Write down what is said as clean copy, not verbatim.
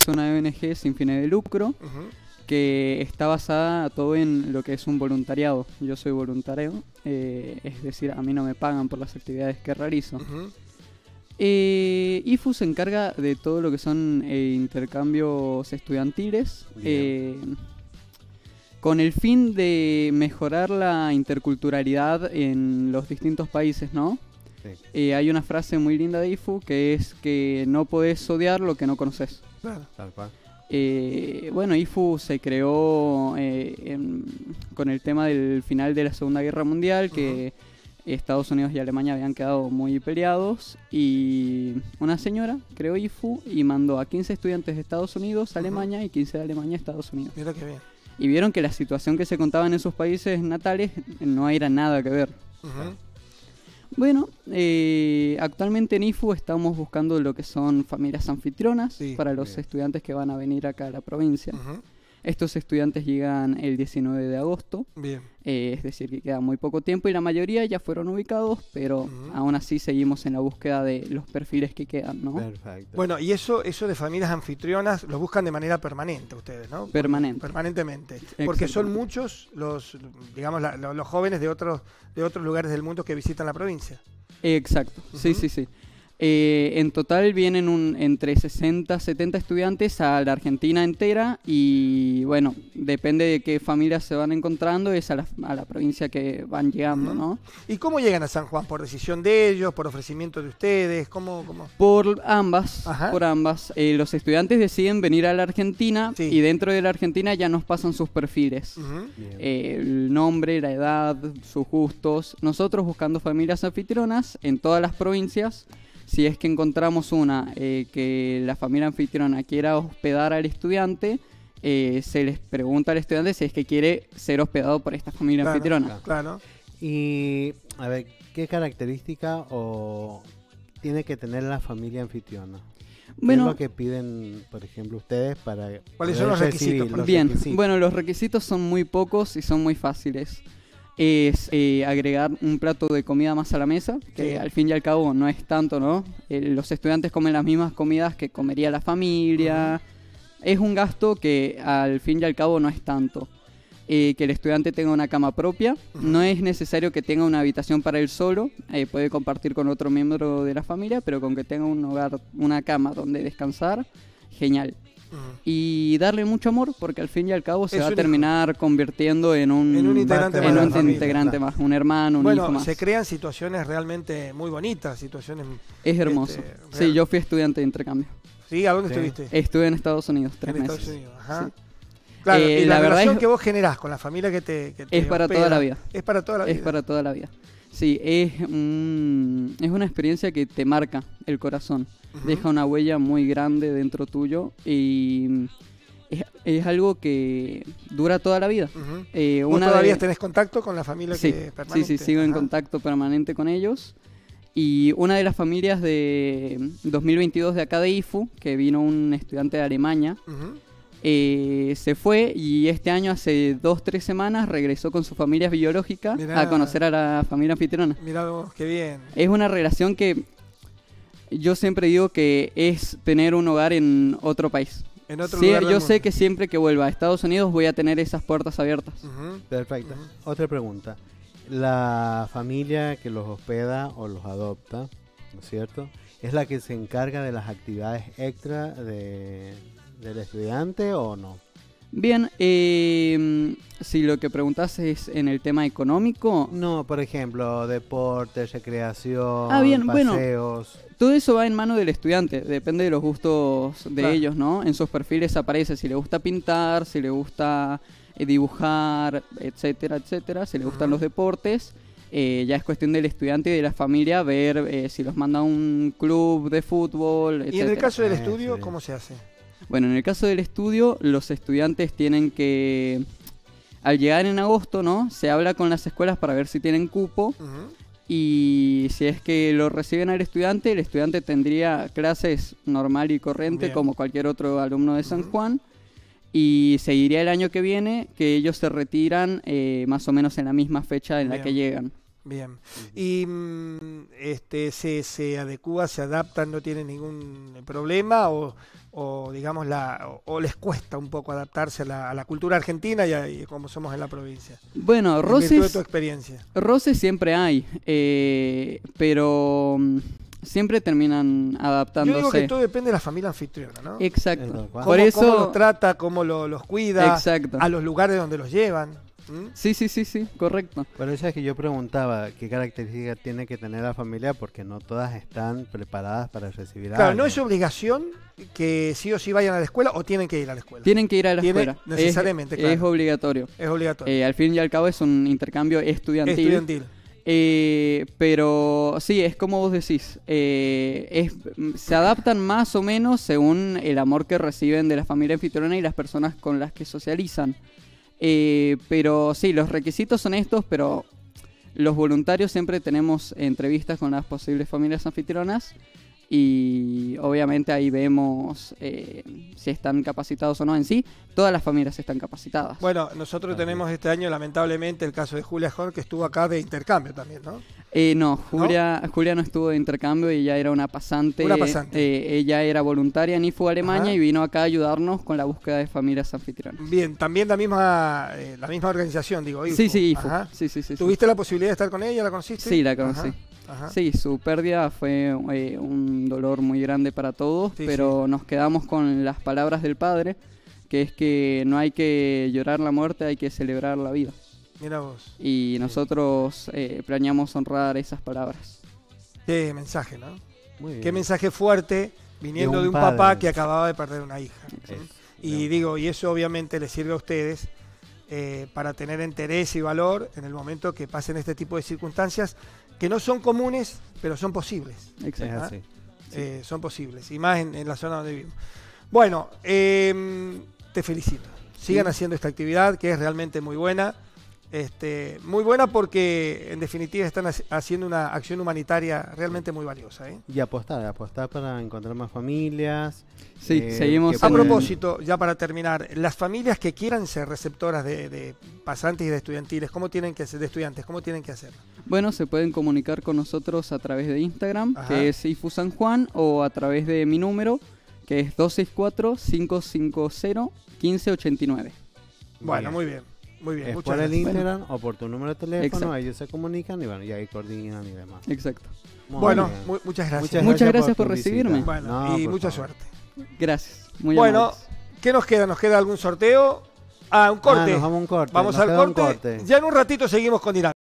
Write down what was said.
es una ONG sin fines de lucro Ujú. que está basada todo en lo que es un voluntariado. Yo soy voluntario, es decir, a mí no me pagan por las actividades que realizo. Ujú. IFU se encarga de todo lo que son intercambios estudiantiles, con el fin de mejorar la interculturalidad en los distintos países, ¿no? Sí, Hay una frase muy linda de IFU que es que no podés odiar lo que no conoces. Claro. tal cual. Bueno, IFU se creó con el tema del final de la Segunda Guerra Mundial, que Estados Unidos y Alemania habían quedado muy peleados, y una señora creó IFU y mandó a 15 estudiantes de Estados Unidos a Alemania y 15 de Alemania a Estados Unidos. Mira qué bien. Y vieron que la situación que se contaba en esos países natales no era nada que ver. Ujú. Bueno, actualmente en IFU estamos buscando lo que son familias anfitrionas Sí, para los bien. estudiantes que van a venir acá a la provincia. Ujú. Estos estudiantes llegan el 19 de agosto, Bien. es decir, que queda muy poco tiempo y la mayoría ya fueron ubicados, pero Ujú. aún así seguimos en la búsqueda de los perfiles que quedan, ¿no? Perfecto. Bueno, y eso de familias anfitrionas lo buscan de manera permanente ustedes, ¿no? Permanente. Permanentemente. Porque son Exactamente. muchos los, digamos, los jóvenes de otros lugares del mundo que visitan la provincia. Exacto, sí, Ujú. sí, sí. En total vienen entre 60 70 estudiantes a la Argentina entera y bueno, depende de qué familias se van encontrando, es a la provincia que van llegando, Ujú. ¿no? ¿Y cómo llegan a San Juan? ¿Por decisión de ellos? ¿Por ofrecimiento de ustedes? ¿Cómo? Por ambas, Ajá. por ambas. Los estudiantes deciden venir a la Argentina Sí. y dentro de la Argentina ya nos pasan sus perfiles. Ujú. Bien. El nombre, la edad, sus gustos. Nosotros buscando familias anfitrionas en todas las provincias. Si es que encontramos una que la familia anfitriona quiera hospedar al estudiante, se les pregunta al estudiante si es que quiere ser hospedado por esta familia Claro, anfitriona. Claro. Y, a ver, ¿qué característica o tiene que tener la familia anfitriona? ¿Qué es Bueno, lo que piden, por ejemplo, ustedes para ¿Cuáles son poder los requisitos, recibir por los bien, requisitos? bueno, los requisitos son muy pocos y son muy fáciles. Es agregar un plato de comida más a la mesa, que Sí. al fin y al cabo no es tanto, ¿no? Los estudiantes comen las mismas comidas que comería la familia. Es un gasto que al fin y al cabo no es tanto. Que el estudiante tenga una cama propia. No es necesario que tenga una habitación para él solo. Puede compartir con otro miembro de la familia, pero con que tenga un hogar, una cama donde descansar, genial. Ujú. Y darle mucho amor, porque al fin y al cabo se Es va a un hijo. terminar convirtiendo en un integrante más de la familia, integrante claro. más, un hermano, un hijo Bueno, más. se crean situaciones realmente muy bonitas, situaciones... Es hermoso. Sí, real. yo fui estudiante de intercambio. ¿Sí? ¿A dónde Sí. estuviste? Estuve en Estados Unidos 3 En meses. Estados Unidos, ajá. Sí. Claro, y la la verdad relación es- que vos generás con la familia que te Es para hospeda, toda la vida. Es para toda la vida. Es para toda la vida. Sí, es una experiencia que te marca el corazón. Ujú. Deja una huella muy grande dentro tuyo y es algo que dura toda la vida. Ujú. ¿Vos Una todavía de- tenés contacto con la familia Sí, que es permanente? sí, sigo en Ajá. contacto permanente con ellos. Y una de las familias de 2022 de acá de IFU, que vino un estudiante de Alemania, Ujú. se fue y este año, hace 2-3 semanas, regresó con su familia biológica Mirá. a conocer a la familia anfitriona. Mirá vos, qué bien. Es una relación que yo siempre digo que es tener un hogar en otro país. En otro Sí, lugar del yo mundo. sé que siempre que vuelva a Estados Unidos voy a tener esas puertas abiertas. Ujú. Perfecto. Ujú. Otra pregunta. La familia que los hospeda o los adopta, ¿no es cierto? ¿Es la que se encarga de las actividades extra del estudiante o no? Bien, si lo que preguntas es en el tema económico, No, por ejemplo, deporte, recreación, bien, bueno. paseos. todo eso va en mano del estudiante, depende de los gustos de Claro. ellos, ¿no? En sus perfiles aparece si le gusta pintar, si le gusta dibujar, etcétera, etcétera, si le gustan los deportes. Ya es cuestión del estudiante y de la familia ver si los manda a un club de fútbol, Y en el etcétera. caso del Ah, estudio, sí. ¿cómo se hace? Bueno, en el caso del estudio, los estudiantes tienen que, al llegar en agosto, ¿no? Se habla con las escuelas para ver si tienen cupo Ujú. y si es que lo reciben al estudiante, el estudiante tendría clases normal y corriente Bien. como cualquier otro alumno de San Ujú. Juan y seguiría el año que viene, que ellos se retiran más o menos en la misma fecha en la Bien. que llegan. Bien. Y se adecúa, se adaptan, no tienen ningún problema o digamos o les cuesta un poco adaptarse a la cultura argentina y como somos en la provincia. Bueno, En virtud de roces, tu experiencia. roces siempre hay, pero siempre terminan Yo digo que adaptándose. todo depende de la familia anfitriona, ¿no? Exacto. Tal cual. Por Cómo eso, los trata, cómo los cuida, exacto. a los lugares donde los llevan. ¿Mm? Sí, correcto. Por eso es que yo preguntaba qué características tiene que tener la familia, porque no todas están preparadas para recibir a Claro, no alguien. es obligación que sí o sí vayan a la escuela o tienen que ir a la escuela. Tienen que ir a la Tiene escuela. necesariamente, es claro. obligatorio. Es obligatorio. Al fin y al cabo es un intercambio estudiantil. Estudiantil. Pero sí, es como vos decís. Se adaptan más o menos según el amor que reciben de la familia anfitriona y las personas con las que socializan. Pero sí, los requisitos son estos, pero los voluntarios siempre tenemos entrevistas con las posibles familias anfitrionas y obviamente ahí vemos si están capacitados o no en sí. Todas las familias están capacitadas. Bueno, nosotros tenemos este año lamentablemente el caso de Julia Horn, que estuvo acá de intercambio también, ¿no? No, Julia no estuvo de intercambio, ella era una pasante. Una pasante. Ella era voluntaria en IFU Alemania Ajá. y vino acá a ayudarnos con la búsqueda de familias anfitrionas. Bien, también la misma organización, digo, IFU. Sí, IFU. Ajá. Sí. ¿Tuviste la posibilidad de estar con ella? ¿La conociste? Sí, la conocí. Ajá. Sí, su pérdida fue un dolor muy grande para todos, Sí, pero nos quedamos con las palabras del padre, que es que no hay que llorar la muerte, hay que celebrar la vida. Mira vos. Y nosotros planeamos honrar esas palabras. Qué mensaje, ¿no? Muy bien. Qué mensaje fuerte viniendo de un padre. papá que acababa de perder una hija. ¿Sí? Es, Y eso obviamente les sirve a ustedes para tener interés y valor en el momento que pasen este tipo de circunstancias que no son comunes, pero son posibles. es Exacto. así. Son posibles, y más en la zona donde vivimos. Bueno, te felicito. Sigan Sí. haciendo esta actividad que es realmente muy buena. Muy buena porque en definitiva están haciendo una acción humanitaria realmente muy valiosa. Y apostar para encontrar más familias. Sí, seguimos que A en- pueden- propósito, ya para terminar, las familias que quieran ser receptoras de pasantes y de estudiantiles, ¿cómo tienen que hacer? De estudiantes, ¿cómo tienen que hacer? Bueno, se pueden comunicar con nosotros a través de Instagram, Ajá. que es IFU San Juan, o a través de mi número, que es 264-550-1589. Bueno, muy bien. Muy bien, Es muchas por el gracias. Instagram o por tu número de teléfono, Exacto. ellos se comunican y bueno, y ahí coordinan y demás. Exacto. Muy Bueno, bien. muchas gracias. Muchas gracias tu por visita. recibirme. Bueno, No, y por mucha favor. suerte. Gracias. Muy Bueno, amables. ¿qué nos queda? ¿Nos queda algún sorteo? Un corte. Nos vamos a un corte. Vamos nos al queda un corte. Ya en un ratito seguimos con Irán.